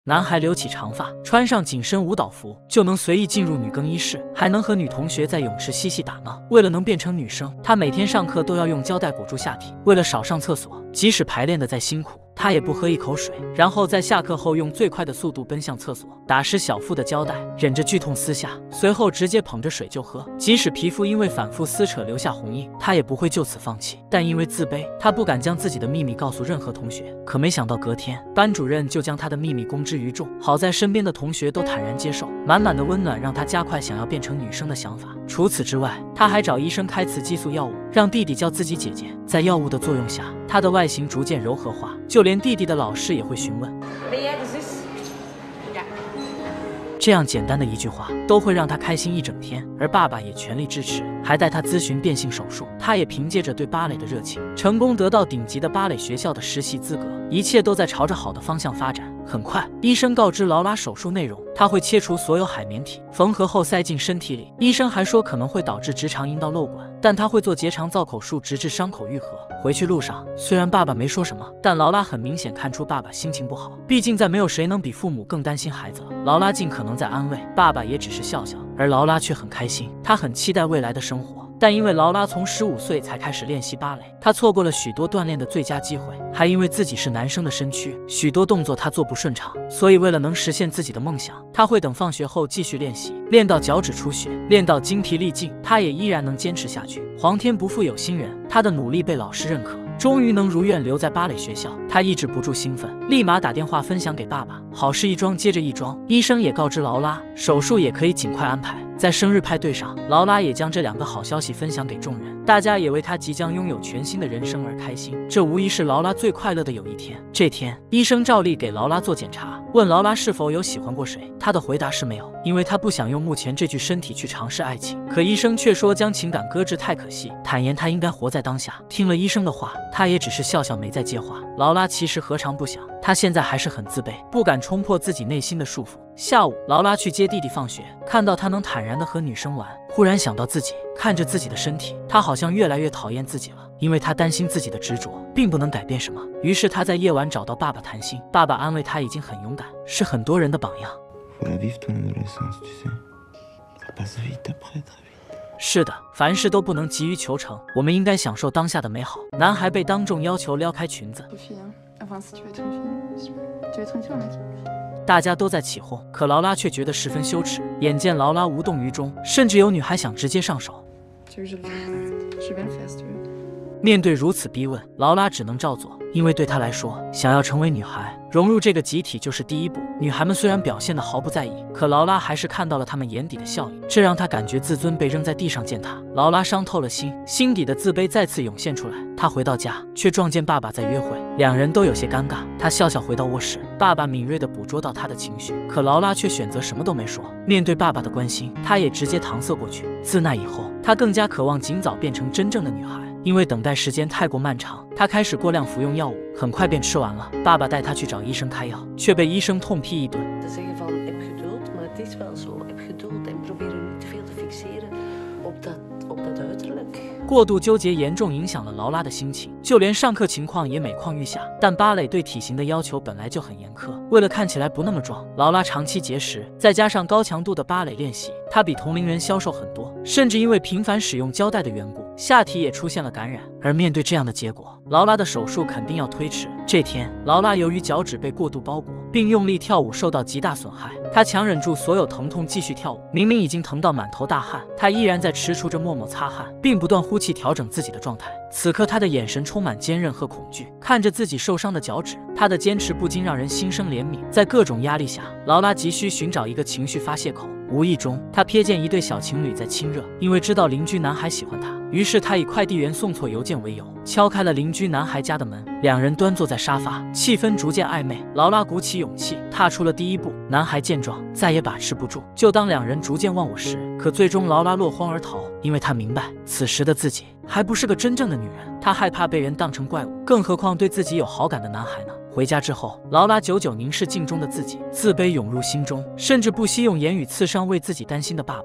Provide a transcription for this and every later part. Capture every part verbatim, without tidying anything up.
男孩留起长发，穿上紧身舞蹈服，就能随意进入女更衣室，还能和女同学在泳池嬉戏打闹。为了能变成女生，他每天上课都要用胶带裹住下体，为了少上厕所，即使排练的再辛苦，他也不喝一口水，然后在下课后用最快的速度奔向厕所，打湿小腹的胶带，忍着剧痛撕下，随后直接捧着水就喝。即使皮肤因为反复撕扯留下红印，他也不会就此放弃。但因为自卑，他不敢将自己的秘密告诉任何同学。可没想到隔天，班主任就将他的秘密公之于众。好在身边的同学都坦然接受，满满的温暖让他加快想要变成女生的想法。除此之外，他还找医生开雌激素药物，让弟弟叫自己姐姐。在药物的作用下，他的外形逐渐柔和化，就连弟弟的老师也会询问。这样简单的一句话都会让他开心一整天，而爸爸也全力支持，还带他咨询变性手术。他也凭借着对芭蕾的热情，成功得到顶级的芭蕾学校的实习资格，一切都在朝着好的方向发展。很快，医生告知劳拉手术内容，他会切除所有海绵体，缝合后塞进身体里。医生还说可能会导致直肠阴道瘘管，但他会做结肠造口术，直至伤口愈合。回去路上，虽然爸爸没说什么，但劳拉很明显看出爸爸心情不好。毕竟在没有谁能比父母更担心孩子了。劳拉尽可能在安慰，爸爸也只是笑笑，而劳拉却很开心，她很期待未来的生活。但因为劳拉从十五岁才开始练习芭蕾，她错过了许多锻炼的最佳机会，还因为自己是男生的身躯，许多动作她做不顺畅，所以为了能实现自己的梦想，她会等放学后继续练习，练到脚趾出血，练到精疲力尽，她也依然能坚持下去。皇天不负有心人，她的努力被老师认可，终于能如愿留在芭蕾学校。她抑制不住兴奋，立马打电话分享给爸爸。好事一桩接着一桩，医生也告知劳拉，手术也可以尽快安排。在生日派对上，劳拉也将这两个好消息分享给众人，大家也为她即将拥有全新的人生而开心。这无疑是劳拉最快乐的有一天。这天，医生照例给劳拉做检查，问劳拉是否有喜欢过谁。她的回答是没有，因为她不想用目前这具身体去尝试爱情。可医生却说将情感搁置太可惜，坦言她应该活在当下。听了医生的话，她也只是笑笑没再接话。劳拉其实何尝不想，她现在还是很自卑，不敢冲破自己内心的束缚。下午，劳拉去接弟弟放学，看到他能坦然地和女生玩，忽然想到自己，看着自己的身体，她好像越来越讨厌自己了，因为她担心自己的执着并不能改变什么。于是她在夜晚找到爸爸谈心，爸爸安慰她已经很勇敢，是很多人的榜样。是的，凡事都不能急于求成，我们应该享受当下的美好。男孩被当众要求撩开裙子，大家都在起哄，可劳拉却觉得十分羞耻。眼见劳拉无动于衷，甚至有女孩想直接上手。面对如此逼问，劳拉只能照做，因为对她来说，想要成为女孩，融入这个集体就是第一步。女孩们虽然表现得毫不在意，可劳拉还是看到了她们眼底的笑意，这让她感觉自尊被扔在地上践踏。劳拉伤透了心，心底的自卑再次涌现出来。她回到家，却撞见爸爸在约会，两人都有些尴尬。她笑笑回到卧室，爸爸敏锐地捕捉到她的情绪，可劳拉却选择什么都没说。面对爸爸的关心，她也直接搪塞过去。自那以后，她更加渴望尽早变成真正的女孩。因为等待时间太过漫长，他开始过量服用药物，很快便吃完了。爸爸带他去找医生开药，却被医生痛批一顿。过度纠结严重影响了劳拉的心情，就连上课情况也每况愈下。但芭蕾对体型的要求本来就很严苛，为了看起来不那么壮，劳拉长期节食，再加上高强度的芭蕾练习，她比同龄人消瘦很多，甚至因为频繁使用胶带的缘故，下体也出现了感染。而面对这样的结果，劳拉的手术肯定要推迟。这天，劳拉由于脚趾被过度包裹，并用力跳舞受到极大损害，她强忍住所有疼痛继续跳舞。明明已经疼到满头大汗，她依然在踟蹰着默默擦汗，并不断呼气调整自己的状态。此刻，她的眼神充满坚韧和恐惧，看着自己受伤的脚趾，她的坚持不禁让人心生怜悯。在各种压力下，劳拉急需寻找一个情绪发泄口。无意中，她瞥见一对小情侣在亲热，因为知道邻居男孩喜欢她，于是她以快递员送错邮件为由，敲开了邻居男孩家的门。两人端坐在沙发，气氛逐渐暧昧。劳拉鼓起勇气，踏出了第一步。男孩见状，再也把持不住。就当两人逐渐忘我时，可最终劳拉落荒而逃，因为她明白，此时的自己还不是个真正的女人。她害怕被人当成怪物，更何况对自己有好感的男孩呢？回家之后，劳拉久久凝视镜中的自己，自卑涌入心中，甚至不惜用言语刺伤为自己担心的爸爸。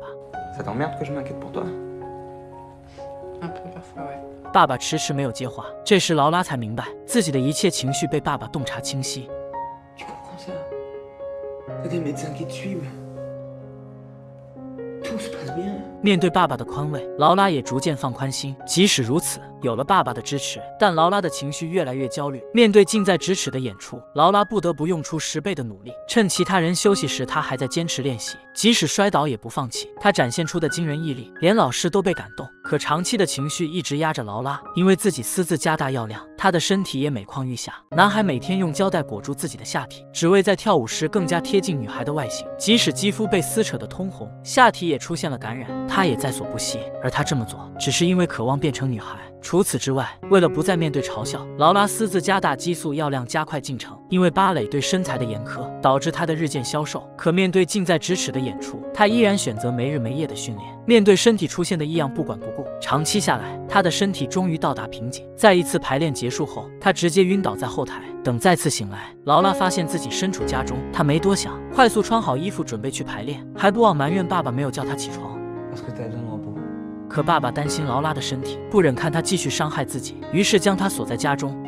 爸爸迟迟没有接话，这时劳拉才明白，自己的一切情绪被爸爸洞察清晰。 面对爸爸的宽慰，劳拉也逐渐放宽心。即使如此，有了爸爸的支持，但劳拉的情绪越来越焦虑。面对近在咫尺的演出，劳拉不得不用出十倍的努力。趁其他人休息时，她还在坚持练习，即使摔倒也不放弃。她展现出的惊人毅力，连老师都被感动。可长期的情绪一直压着劳拉，因为自己私自加大药量，她的身体也每况愈下。男孩每天用胶带裹住自己的下体，只为在跳舞时更加贴近女孩的外形。即使肌肤被撕扯得通红，下体也出现了感染，他也在所不惜。而他这么做，只是因为渴望变成女孩。除此之外，为了不再面对嘲笑，劳拉私自加大激素药量，加快进程。因为芭蕾对身材的严苛，导致她的日渐消瘦。可面对近在咫尺的演出，她依然选择没日没夜的训练。面对身体出现的异样不管不顾，长期下来，她的身体终于到达瓶颈。在一次排练结束后，她直接晕倒在后台。等再次醒来，劳拉发现自己身处家中，她没多想，快速穿好衣服准备去排练，还不忘埋怨爸爸没有叫她起床。可爸爸担心劳拉的身体，不忍看她继续伤害自己，于是将她锁在家中。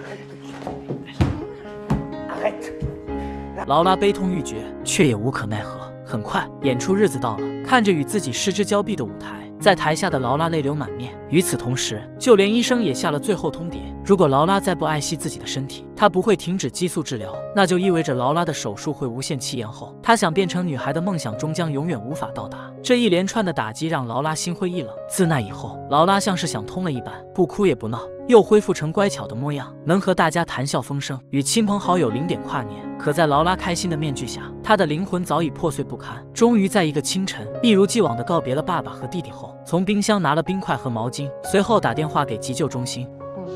劳拉悲痛欲绝，却也无可奈何。很快，演出日子到了，看着与自己失之交臂的舞台，在台下的劳拉泪流满面。与此同时，就连医生也下了最后通牒：如果劳拉再不爱惜自己的身体，她不会停止激素治疗，那就意味着劳拉的手术会无限期延后。她想变成女孩的梦想终将永远无法到达。这一连串的打击让劳拉心灰意冷。自那以后，劳拉像是想通了一般，不哭也不闹，又恢复成乖巧的模样，能和大家谈笑风生，与亲朋好友零点跨年。可在劳拉开心的面具下，她的灵魂早已破碎不堪。终于在一个清晨，一如既往的告别了爸爸和弟弟后，从冰箱拿了冰块和毛巾，随后打电话给急救中心。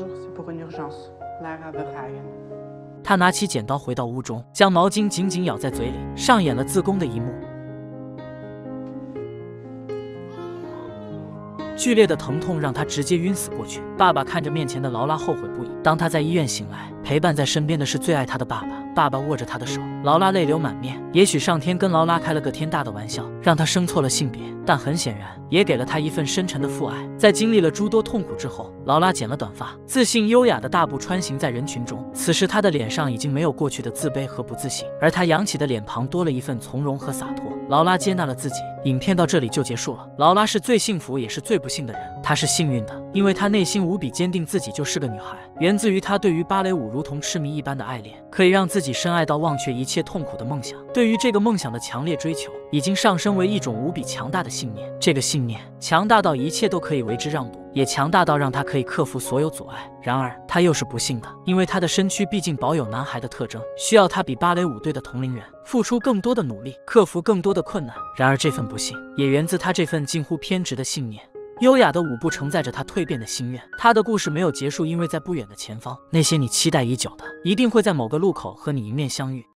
他拿起剪刀回到屋中，将毛巾紧紧咬在嘴里，上演了自宫的一幕。剧烈的疼痛让他直接晕死过去。爸爸看着面前的劳拉后悔不已。当他在医院醒来，陪伴在身边的是最爱他的爸爸。爸爸握着他的手，劳拉泪流满面。也许上天跟劳拉开了个天大的玩笑，让他生错了性别，但很显然也给了他一份深沉的父爱。在经历了诸多痛苦之后，劳拉剪了短发，自信优雅的大步穿行在人群中。此时她的脸上已经没有过去的自卑和不自信，而她扬起的脸庞多了一份从容和洒脱。劳拉接纳了自己。影片到这里就结束了。劳拉是最幸福也是最不幸的人。她是幸运的，因为她内心无比坚定自己就是个女孩，源自于她对于芭蕾舞如同痴迷一般的爱恋，可以让自己深爱到忘却一切痛苦的梦想。对于这个梦想的强烈追求，已经上升为一种无比强大的信念。这个信念强大到一切都可以为之让步，也强大到让她可以克服所有阻碍。然而她又是不幸的，因为她的身躯毕竟保有男孩的特征，需要她比芭蕾舞队的同龄人付出更多的努力，克服更多的困难。然而这份不幸也源自她这份近乎偏执的信念。优雅的舞步承载着她蜕变的心愿。她的故事没有结束，因为在不远的前方，那些你期待已久的，一定会在某个路口和你迎面相遇。